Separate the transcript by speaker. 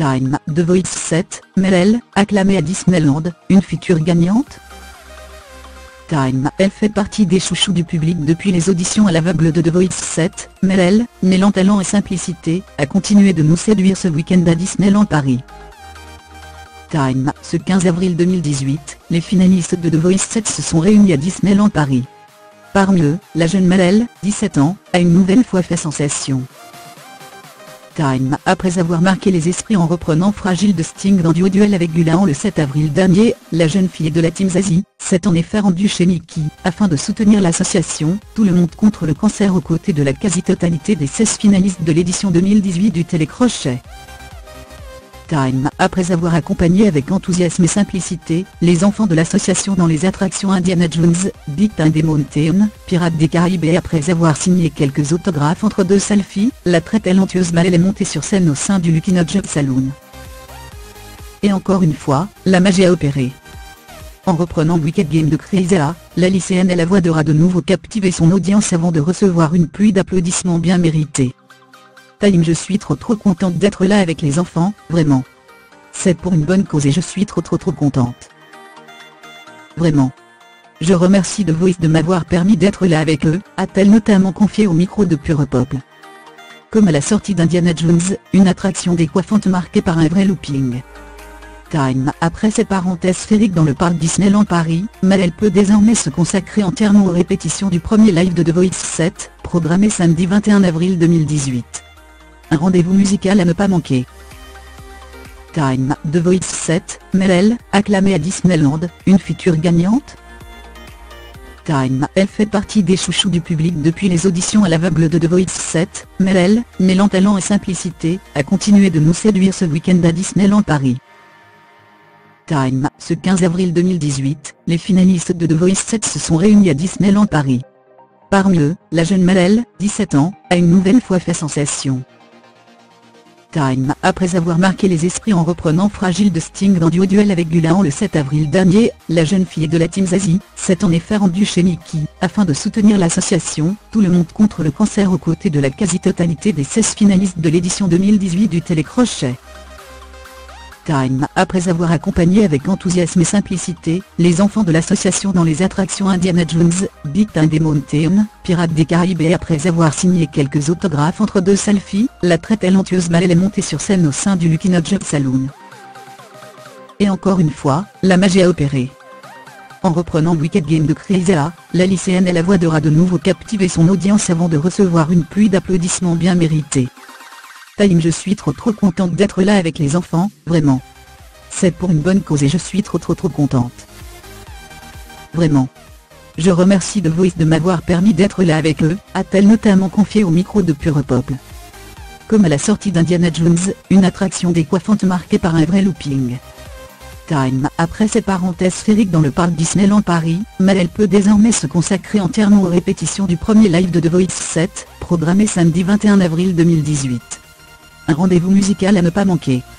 Speaker 1: Time, The Voice 7, Mel, acclamée à Disneyland, une future gagnante? Time, elle fait partie des chouchous du public depuis les auditions à l'aveugle de The Voice 7, Mel, mêlant talent et simplicité, a continué de nous séduire ce week-end à Disneyland Paris. Time, ce 15 avril 2018, les finalistes de The Voice 7 se sont réunis à Disneyland Paris. Parmi eux, la jeune Mel, 17 ans, a une nouvelle fois fait sensation. Time, après avoir marqué les esprits en reprenant Fragile de Sting dans Duel avec Gulan le 7 avril dernier, la jeune fille de la Team Zazie s'est en effet rendue chez Mickey, afin de soutenir l'association Tout le monde contre le cancer aux côtés de la quasi-totalité des 16 finalistes de l'édition 2018 du télécrochet. Time, après avoir accompagné avec enthousiasme et simplicité, les enfants de l'association dans les attractions Indiana Jones, Big Thunder Mountain, Pirates des Caraïbes et après avoir signé quelques autographes entre deux selfies, la très talentueuse Mel est montée sur scène au sein du Lucky Nudge Saloon. Et encore une fois, la magie a opéré. En reprenant Wicked Game de Chrysalia, la lycéenne et la voix d'or a de nouveau captivé son audience avant de recevoir une pluie d'applaudissements bien méritée. Time, je suis trop contente d'être là avec les enfants, vraiment. C'est pour une bonne cause et je suis trop contente. Vraiment. Je remercie The Voice de m'avoir permis d'être là avec eux, a-t-elle notamment confié au micro de Pure Pop. Comme à la sortie d'Indiana Jones, une attraction décoiffante marquée par un vrai looping. Time, après ses parenthèses sphériques dans le parc Disneyland Paris, Mel peut désormais se consacrer entièrement aux répétitions du premier live de The Voice 7, programmé samedi 21 avril 2018. Un rendez-vous musical à ne pas manquer. Time, The Voice 7, Mel, acclamée à Disneyland, une future gagnante? Time, elle fait partie des chouchous du public depuis les auditions à l'aveugle de The Voice 7, Mel, mêlant talent et simplicité, a continué de nous séduire ce week-end à Disneyland Paris. Time, ce 15 avril 2018, les finalistes de The Voice 7 se sont réunis à Disneyland Paris. Parmi eux, la jeune Mel, 17 ans, a une nouvelle fois fait sensation. Time, après avoir marqué les esprits en reprenant Fragile de Sting dans Duel avec Gulan le 7 avril dernier, la jeune fille de la Team Zazie s'est en effet rendue chez Mickey, afin de soutenir l'association Tout le monde contre le cancer aux côtés de la quasi-totalité des 16 finalistes de l'édition 2018 du télécrochet. Time, après avoir accompagné avec enthousiasme et simplicité, les enfants de l'association dans les attractions Indiana Jones, Big Thunder Mountain, Pirates des Caraïbes et après avoir signé quelques autographes entre deux selfies, la très talentueuse Mel est montée sur scène au sein du Lucky Nudge Saloon. Et encore une fois, la magie a opéré. En reprenant Wicked Game de Chrysalia, la lycéenne et la voix d'or a de nouveau captivé son audience avant de recevoir une pluie d'applaudissements bien méritée. Time, je suis trop contente d'être là avec les enfants, vraiment. C'est pour une bonne cause et je suis trop contente. Vraiment. Je remercie The Voice de m'avoir permis d'être là avec eux, a-t-elle notamment confié au micro de Pure Pop. Comme à la sortie d'Indiana Jones, une attraction décoiffante marquée par un vrai looping. Time, après ses parenthèses sphériques dans le parc Disneyland Paris, Mel peut désormais se consacrer entièrement aux répétitions du premier live de The Voice 7, programmé samedi 21 avril 2018. Un rendez-vous musical à ne pas manquer.